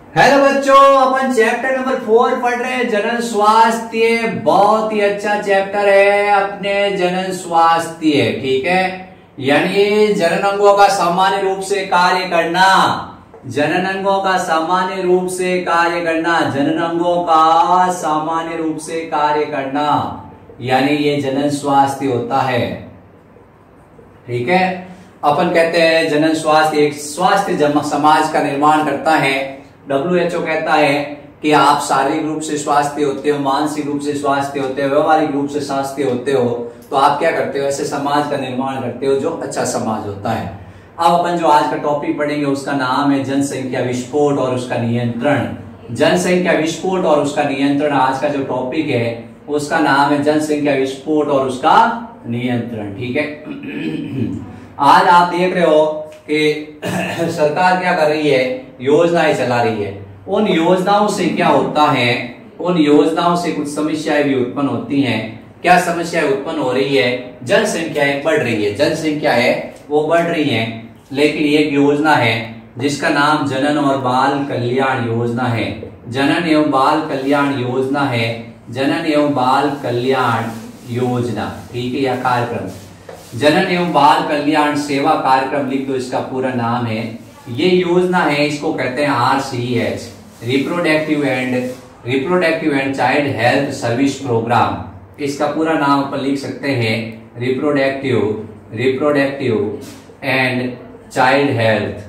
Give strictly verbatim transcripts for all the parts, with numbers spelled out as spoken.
Hello बच्चों, अपन chapter number four पढ़ रहे हैं, जनन स्वास्थ्य। बहुत ही अच्छा चैप्टर है अपने जनन स्वास्थ्य, ठीक है। यानी जनन अंगों का सामान्य रूप से कार्य करना, जनन अंगों का सामान्य रूप से कार्य करना, जनन अंगों का सामान्य रूप से कार्य करना, यानी ये जनन स्वास्थ्य होता है, ठीक है। अपन कहते हैं जनन स्वास्थ्य एक स्वास्थ्य समाज का निर्माण करता है। डब्ल्यू एच ओ कहता है कि आप शारीरिक रूप से स्वास्थ्य होते हो, मानसिक रूप से स्वास्थ्य होते हो, व्यवहारिक रूप से स्वास्थ्य होते हो, तो आप क्या करते हो, ऐसे समाज का निर्माण करते हो जो अच्छा समाज होता है। अब अपन जो आज का टॉपिक पढ़ेंगे उसका नाम है जनसंख्या विस्फोट और उसका नियंत्रण। जनसंख्या विस्फोट और उसका नियंत्रण आज का जो टॉपिक है उसका नाम है जनसंख्या विस्फोट और उसका नियंत्रण, ठीक है। आज आप देख रहे हो कि सरकार क्या कर रही है, योजनाएं चला रही है। उन योजनाओं से क्या होता है, उन योजनाओं से कुछ समस्याएं भी उत्पन्न होती हैं। क्या समस्याएं उत्पन्न हो रही है, जनसंख्याएं बढ़ रही है, जनसंख्या है वो बढ़ रही है। लेकिन एक योजना है जिसका नाम जनन और बाल कल्याण योजना है। जनन एवं बाल कल्याण योजना है, जनन एवं बाल कल्याण योजना, ठीक है, या कार्यक्रम। जनन एवं बाल कल्याण सेवा कार्यक्रम लिख दो, इसका पूरा नाम है। ये योजना है, इसको कहते हैं R C H, reproductive and reproductive and child health service programme. इसका पूरा नाम अपन लिख सकते हैं reproductive reproductive and child health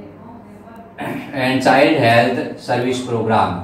and child health service programme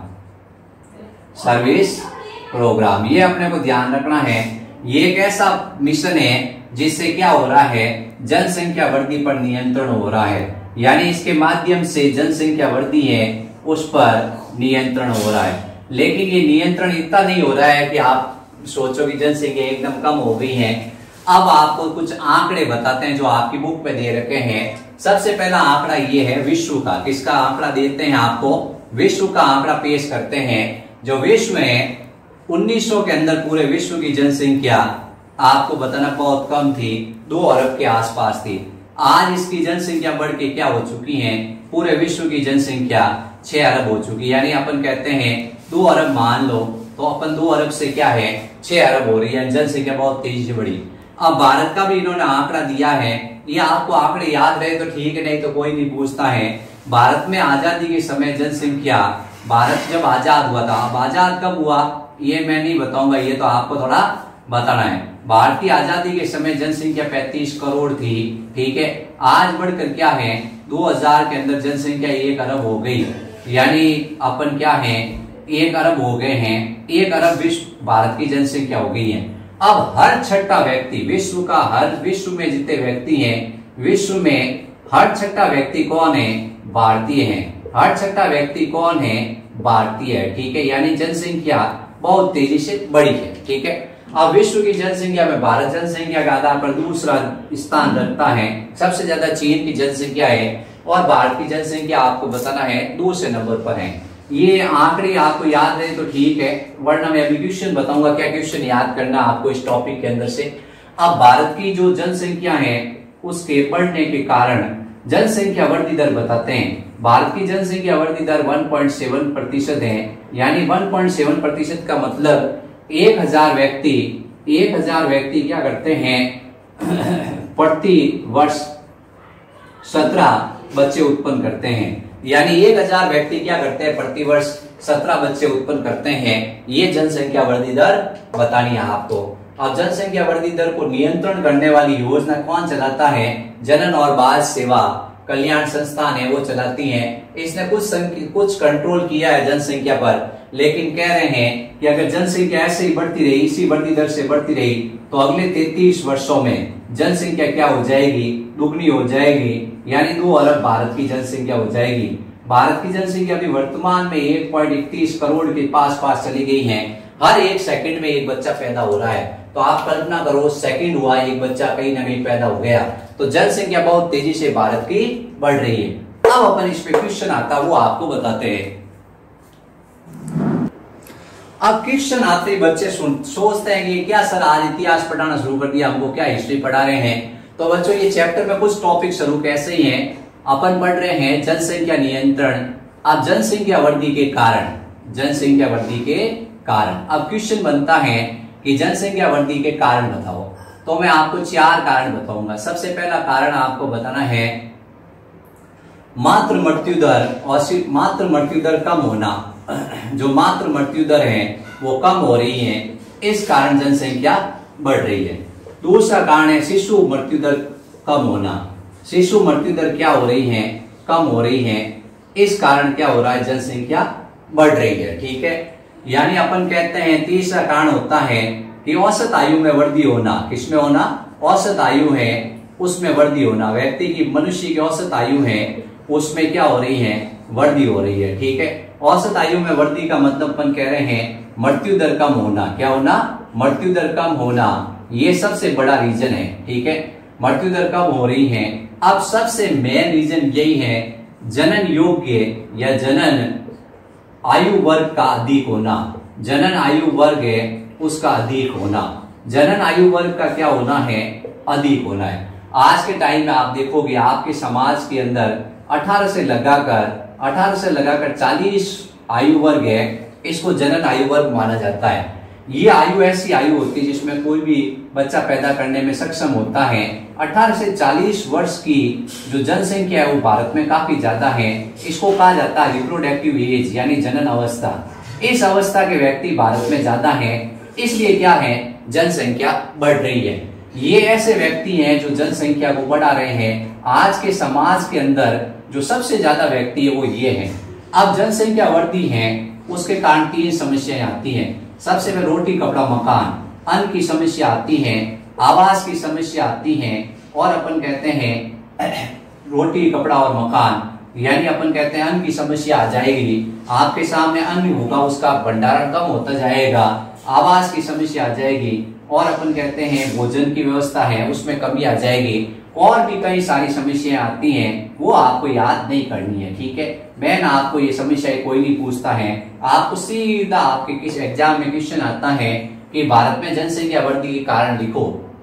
service programme. ये अपने को ध्यान रखना है। ये एक ऐसा मिशन है जिससे क्या हो रहा है, जनसंख्या वृद्धि पर नियंत्रण हो रहा है। यानी इसके माध्यम से जनसंख्या वृद्धि है उस पर नियंत्रण हो रहा है। लेकिन ये नियंत्रण इतना नहीं हो रहा है कि आप सोचो कि जनसंख्या एकदम कम हो गई है। अब आपको कुछ आंकड़े बताते हैं जो आपकी बुक पे दे रखे हैं। सबसे पहला आंकड़ा ये है विश्व का। किसका आंकड़ा देते हैं आपको, विश्व का आंकड़ा पेश करते हैं। जो विश्व है उन्नीस सौ के अंदर पूरे विश्व की जनसंख्या आपको बताना बहुत कम थी, दो अरब के आसपास थी। आज इसकी जनसंख्या बढ़ के क्या हो चुकी है, पूरे विश्व की जनसंख्या छह अरब हो चुकी है। यानी अपन कहते हैं दो अरब मान लो, तो अपन दो अरब से क्या है छह अरब हो रही है, जनसंख्या बहुत तेजी से बढ़ी। अब भारत का भी इन्होंने आंकड़ा दिया है। ये आपको आंकड़े याद रहे तो ठीक है, नहीं तो कोई नहीं पूछता है। भारत में आजादी के समय जनसंख्या, भारत जब आजाद हुआ था, अब आजाद कब हुआ ये मैं नहीं बताऊंगा, ये तो आपको थोड़ा बताना है। भारत की आजादी के समय जनसंख्या पैंतीस करोड़ थी, ठीक है। आज बढ़कर क्या है, दो हज़ार के अंदर जनसंख्या एक अरब हो गई। यानी अपन क्या है, एक अरब हो गए हैं, एक अरब विश्व भारत की जनसंख्या हो गई है। अब हर छठा व्यक्ति विश्व का, हर विश्व में जितने व्यक्ति हैं, विश्व में हर छठा व्यक्ति कौन है, भारतीय है। हर छठा व्यक्ति कौन है, भारतीय है, ठीक है। यानी जनसंख्या बहुत तेजी से बढ़ी है, ठीक है। अब विश्व की जनसंख्या में भारत जनसंख्या के आधार पर दूसरा स्थान रखता है। सबसे ज्यादा चीन की जनसंख्या है और भारत की जनसंख्या आपको बताना है दूसरे नंबर पर है। ये आंकड़े आपको याद रहे तो ठीक है, वरना मैं अभी क्वेश्चन बताऊंगा, क्या क्वेश्चन याद करना आपको इस टॉपिक के अंदर से। अब भारत की जो जनसंख्या है उसके बढ़ने के कारण जनसंख्या वृद्धि दर बताते हैं। भारत की जनसंख्या वृद्धि दर एक पॉइंट सात प्रतिशत है। यानी एक पॉइंट सात प्रतिशत का मतलब एक हजार व्यक्ति एक हजार व्यक्ति क्या करते हैं प्रति वर्ष सत्रह बच्चे उत्पन्न करते हैं। यानी एक हजार व्यक्ति क्या करते हैं प्रति वर्ष सत्रह बच्चे उत्पन्न करते हैं। ये जनसंख्या वृद्धि दर बतानी है आपको। अब जनसंख्या वृद्धि दर को नियंत्रण करने वाली योजना कौन चलाता है, जनन और बाल सेवा कल्याण संस्थान है वो चलाती है। इसने कुछ कुछ कंट्रोल किया है जनसंख्या पर, लेकिन कह रहे हैं कि अगर जनसंख्या ऐसे ही बढ़ती रही, इसी बढ़ती दर से बढ़ती रही, तो अगले तैंतीस वर्षों में जनसंख्या क्या हो जाएगी, दुगनी हो जाएगी। यानी दो अरब भारत की जनसंख्या हो जाएगी। भारत की जनसंख्या भी वर्तमान में एक पॉइंट इकतीस करोड़ के पास पास चली गई है। हर एक सेकंड में एक बच्चा पैदा हो रहा है, तो आप कल्पना करो सेकंड हुआ एक बच्चा कहीं ना कहीं पैदा हो गया, तो जनसंख्या बहुत तेजी से भारत की बढ़ रही है। अब अपन इस पे क्वेश्चन आता वो आपको बताते हैं। अब क्वेश्चन आते ही बच्चे सोचते हैं कि क्या सर आज इतिहास पढ़ाना शुरू कर दिया, हमको क्या हिस्ट्री पढ़ा रहे हैं। तो बच्चों ये चैप्टर में कुछ टॉपिक शुरू कैसे ही हैं। अपन पढ़ रहे हैं जनसंख्या नियंत्रण, अब जनसंख्या वृद्धि के कारण, जनसंख्या वृद्धि के कारण अब क्वेश्चन बनता है कि जनसंख्या वृद्धि के कारण बताओ। तो मैं आपको चार कारण बताऊंगा। सबसे पहला कारण आपको बताना है मातृ मृत्यु दर और मातृ मृत्यु दर कम होना। जो मातृ मृत्यु दर है वो कम हो रही है, इस कारण जनसंख्या बढ़ रही है। दूसरा कारण है शिशु मृत्यु दर कम होना। शिशु मृत्यु दर क्या हो रही है, कम हो रही है, इस कारण क्या हो रहा है, जनसंख्या बढ़ रही है। ठीक है, यानी अपन कहते हैं तीसरा कारण होता है कि औसत आयु में वृद्धि होना। किसमें होना, औसत आयु है उसमें वृद्धि होना। व्यक्ति की, मनुष्य की औसत आयु है उसमें क्या हो रही है, वृद्धि हो रही है। ठीक है, औसत आयु में वृद्धि का मतलब अपन कह रहे हैं मृत्यु दर कम होना। क्या होना, मृत्यु दर कम होना, ये सबसे बड़ा रीजन है। ठीक है, मृत्यु दर कम हो रही है। अब सबसे मेन रीजन यही है जनन योग्य या जनन आयु वर्ग का अधिक होना। जनन आयु वर्ग है उसका अधिक होना। जनन आयु वर्ग का क्या होना है, अधिक होना है। आज के टाइम में आप देखोगे आपके समाज के अंदर अठारह से लगाकर अठारह से लगाकर चालीस आयु वर्ग है, इसको जनन आयु वर्ग माना जाता है। ये आयु ऐसी आयु होती है जिसमें कोई भी बच्चा पैदा करने में सक्षम होता है। अठारह से चालीस वर्ष की जो जनसंख्या है वो भारत में काफी ज्यादा है। इसको कहा जाता है रिप्रोडक्टिव एज यानी जनन अवस्था। इस अवस्था के व्यक्ति भारत में ज्यादा है, इसलिए क्या है, जनसंख्या बढ़ रही है। ये ऐसे व्यक्ति हैं जो जनसंख्या को बढ़ा रहे हैं। आज के समाज के अंदर जो सबसे ज्यादा व्यक्ति है वो ये है। अब जनसंख्या वृद्धि है उसके कारण तीन समस्याएं आती हैं। सबसे पहले रोटी कपड़ा मकान, अन्न की समस्या आती है, आवास की समस्या आती है, और अपन कहते हैं रोटी कपड़ा और मकान, यानी अपन कहते हैं अन्न की समस्या आ जाएगी। आपके सामने अन्न होगा उसका भंडारण कम होता जाएगा। आवास की समस्या आ जाएगी, और अपन कहते हैं भोजन की व्यवस्था है उसमें कमी आ जाएगी, और भी कई सारी समस्याएं आती हैं, वो आपको याद नहीं करनी है। ठीक है, मैं ना आपको ये समस्याएं कोई नहीं पूछता है, आपको सीधा आपके किस एग्जाम में क्वेश्चन आता है कि भारत में जनसंख्या वृद्धि के कारण लिखो,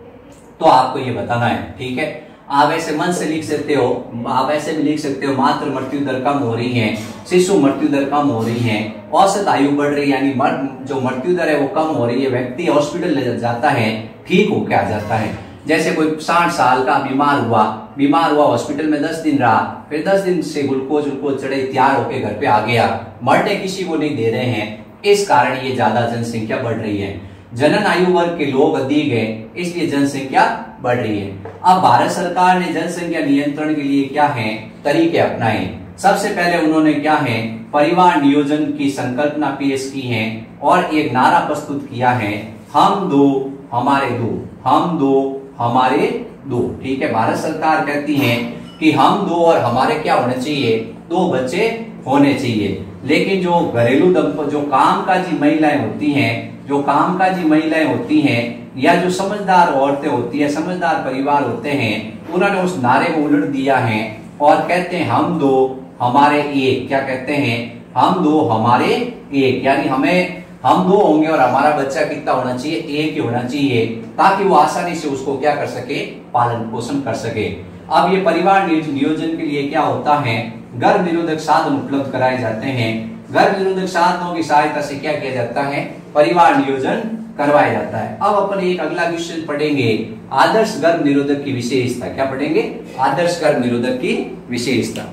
तो आपको ये बताना है। ठीक है, आप ऐसे मन से लिख सकते हो, आप ऐसे भी लिख सकते हो मातृ मृत्यु दर कम हो रही है, शिशु मृत्यु दर कम हो रही है, औसत आयु बढ़ रही है, यानी जो मृत्यु दर है वो कम हो रही है। व्यक्ति हॉस्पिटल ले जाता है, ठीक होके आ जाता है। जैसे कोई साठ साल का बीमार हुआ बीमार हुआ हॉस्पिटल में दस दिन रहा, फिर दस दिन से ग्लूकोज ग्लूकोज चढ़े, तैयार होके घर पे आ गया, मरने किसी को नहीं दे रहे हैं। इस कारण ये ज्यादा जनसंख्या बढ़ रही है। जनन आयु वर्ग के लोग अधिक है, इसलिए जनसंख्या बढ़ रही है। अब भारत सरकार ने जनसंख्या नियंत्रण के लिए क्या है तरीके अपनाए। सबसे पहले उन्होंने क्या है परिवार नियोजन की संकल्पना पेश की है, और एक नारा प्रस्तुत किया है, हम दो हमारे दो, हम दो हमारे दो। ठीक है, भारत सरकार कहती है कि हम दो और हमारे क्या होने चाहिए, दो बच्चे होने चाहिए। लेकिन जो घरेलू दंपति, जो कामकाजी महिलाएं होती हैं, जो कामकाजी महिलाएं होती हैं या जो समझदार औरतें होती है, समझदार परिवार होते हैं, उन्होंने उस नारे को उलट दिया है और कहते हैं हम दो हमारे एक। क्या कहते हैं, हम दो हमारे एक, यानी हमें हम दो होंगे और हमारा बच्चा कितना होना चाहिए, एक ही होना चाहिए, ताकि वो आसानी से उसको क्या कर सके, पालन पोषण कर सके। अब ये परिवार नियोजन के लिए क्या होता है, गर्भ निरोधक साधन उपलब्ध कराए जाते हैं। गर्भ निरोधक साधनों की सहायता से क्या किया जाता है, परिवार नियोजन करवाया जाता है। अब अपन एक अगला क्वेश्चन पढ़ेंगे, आदर्श गर्भ निरोधक की विशेषता। क्या पढ़ेंगे, आदर्श गर्भ निरोधक की विशेषता।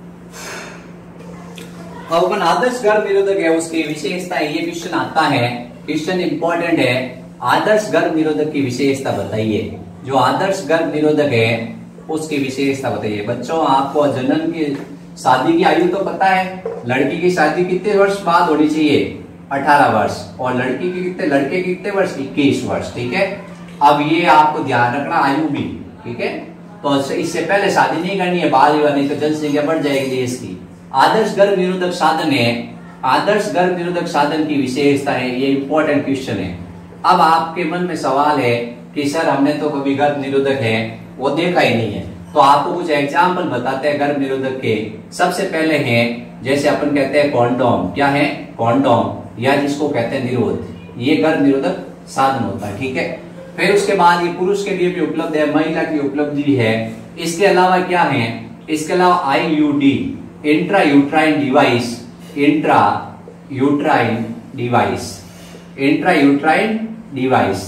अब अपन आदर्श गर्भ निरोधक है उसकी विशेषता, ये क्वेश्चन आता है, क्वेश्चन इंपॉर्टेंट है। आदर्श गर्भ निरोधक की विशेषता बताइए। जो आदर्श गर्भ निरोधक है उसकी विशेषता बताइए। बच्चों आपको जनन की शादी की आयु तो पता है, लड़की की शादी कितने वर्ष बाद होनी चाहिए, अठारह वर्ष, और लड़की की कितने, लड़के की कितने वर्ष, इक्कीस वर्ष। ठीक है, अब ये आपको ध्यान रखना आयु भी। ठीक है, तो इससे पहले शादी नहीं करनी है, बाल विवाह, नहीं तो जनसंख्या बढ़ जाएगी देश की। आदर्श गर्भ निरोधक साधन है, आदर्श गर्भ निरोधक साधन की विशेषता है, ये इंपॉर्टेंट क्वेश्चन है। अब आपके मन में सवाल है कि सर हमने तो कभी गर्भ निरोधक है वो देखा ही नहीं है, तो आपको कुछ एग्जाम्पल बताते हैं गर्भ निरोधक के। सबसे पहले है जैसे अपन कहते हैं कॉन्डोम। क्या है, कॉन्डोम, या जिसको कहते हैं निरोध, ये गर्भ निरोधक साधन होता है। ठीक है, फिर उसके बाद ये पुरुष के लिए भी उपलब्ध है, महिला की उपलब्धि है। इसके अलावा क्या है, इसके अलावा I U D, intra uterine device, intra uterine device, intra uterine device,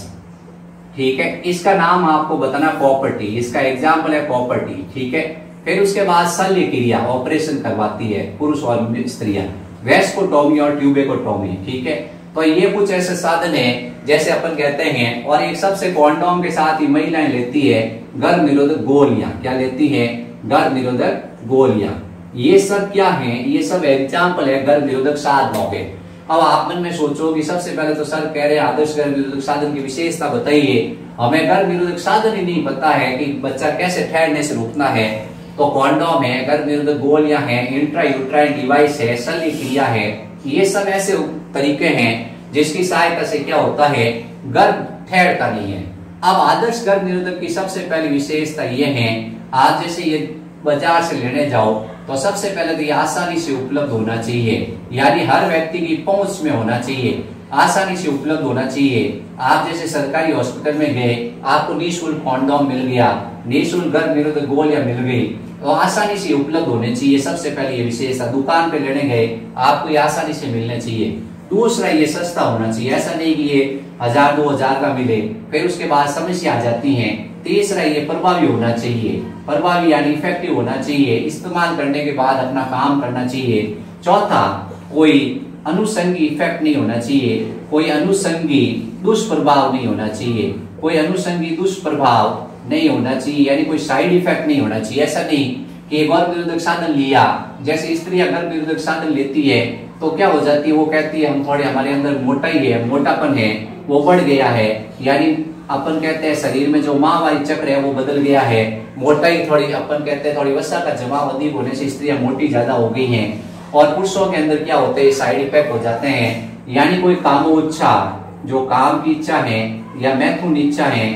ठीक है। इसका नाम आपको बताना प्रॉपर्टी, इसका एग्जाम्पल है प्रॉपर्टी, ठीक है। फिर उसके बाद शल्य क्रिया ऑपरेशन करवाती है पुरुष और स्त्रियां, वेस्कोटोमी और ट्यूबेकोटोमी, ठीक है। तो ये कुछ ऐसे साधन है जैसे अपन कहते हैं। और एक सबसे कॉन्डोम के साथ ही महिलाएं लेती है गर्भ निरोधक गोलियां, क्या लेती है? गर्भ निरोधक गोलियां। ये सब क्या है? ये सब एग्जाम्पल है गर्भ निरोधक साधनों के। अब आप मन में सोचो कि सबसे पहले तो सर कह रहे हैं आदर्श गर्भ निरोधक साधन की विशेषता बताइए। हमें गर्भ निरोधक साधन ही नहीं पता है कि बच्चा कैसे ठहरने से रुकना है। तो कॉन्डोम है, गर्भ निरोधक गोलियां हैं, इंट्रा यूट्राइन डिवाइस है, शल्य क्रिया है, ये सब ऐसे तरीके हैं जिसकी सहायता से क्या होता है, गर्भ ठहरता नहीं है। अब आदर्श गर्भ निरोधक की सबसे पहली विशेषता ये है, आज जैसे ये बाजार से लेने जाओ तो सबसे पहले तो ये आसानी से उपलब्ध होना चाहिए, यानी हर व्यक्ति की पहुंच में होना चाहिए, आसानी से उपलब्ध होना चाहिए। आप जैसे सरकारी हॉस्पिटल में गए, आपको निःशुल्क कॉन्डोम मिल गया, निःशुल्क गर्भ निरोधक गोलियां मिल गई, तो आसानी से उपलब्ध होने चाहिए। सबसे पहले ये विशेषता, दुकान पे लेने गए आपको ये आसानी से मिलने चाहिए। दूसरा, ये सस्ता होना चाहिए, ऐसा नहीं कि ये हजार दो हजार का मिले फिर उसके बाद समस्या आ जाती है। तीसरा, ये प्रभावी होना चाहिए, प्रभावी यानी इफेक्टिव होना चाहिए, इस्तेमाल करने के बाद अपना काम करना चाहिए। चौथा, कोई अनुषंगी इफेक्ट नहीं होना चाहिए, कोई अनुषंगी दुष्प्रभाव नहीं होना चाहिए, कोई अनुषंगी दुष्प्रभाव नहीं होना चाहिए, यानी कोई साइड इफेक्ट नहीं होना चाहिए। ऐसा नहीं कि गर्भ निरोधक साधन लिया, जैसे स्त्रियां गर्भ निरोधक साधन लेती है तो क्या हो जाती है, वो कहती है हम थोड़े, हमारे अंदर मोटाई है, मोटापन है वो बढ़ गया है, यानी अपन कहते हैं शरीर में जो माहवारी चक्र है वो बदल गया है, मोटाई थोड़ी, अपन कहते हैं थोड़ी वसा का जमाव अधिक होने से स्त्रियां मोटी ज्यादा हो गई हैं। और पुरुषों के अंदर क्या होते हैं, साइड इफेक्ट हो जाते हैं, यानी कोई कामोच्छा, जो काम की इच्छा है या मैथुन इच्छा है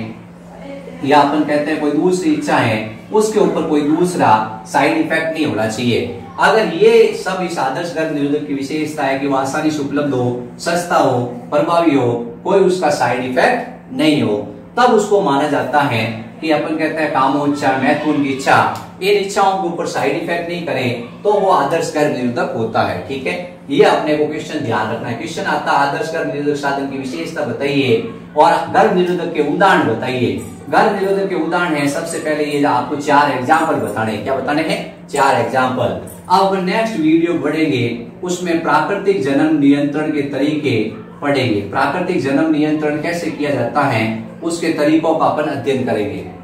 या अपन कहते हैं कोई दूसरी इच्छा है, उसके ऊपर कोई दूसरा साइड इफेक्ट नहीं होना चाहिए। अगर ये सब इस आदर्श गर्भ निरोधक की विशेषता है कि वो आसानी से उपलब्ध हो, सस्ता हो, प्रभावी हो, कोई उसका साइड इफेक्ट नहीं हो, तब उसको माना जाता है कि अपन कहते हैं कामोच्छा, मैथुन की इच्छा, इन इच्छाओं के ऊपर साइड इफेक्ट नहीं करे तो वो आदर्श गर्भ निरोधक होता है, ठीक है। ये अपने को क्वेश्चन ध्यान रखना है। क्वेश्चन आता है आदर्श गर्भ निरोधक साधन की विशेषता बताइए और गर्भ निरोधक के उदाहरण बताइए। गर्भ निरोधक के उदाहरण है, सबसे पहले ये आपको चार एग्जाम्पल बताने हैं। क्या बताने हैं? चार एग्जाम्पल। अब नेक्स्ट वीडियो बढ़ेंगे उसमें प्राकृतिक जन्म नियंत्रण के तरीके पढ़ेंगे, प्राकृतिक जन्म नियंत्रण कैसे किया जाता है उसके तरीकों का अपन अध्ययन करेंगे।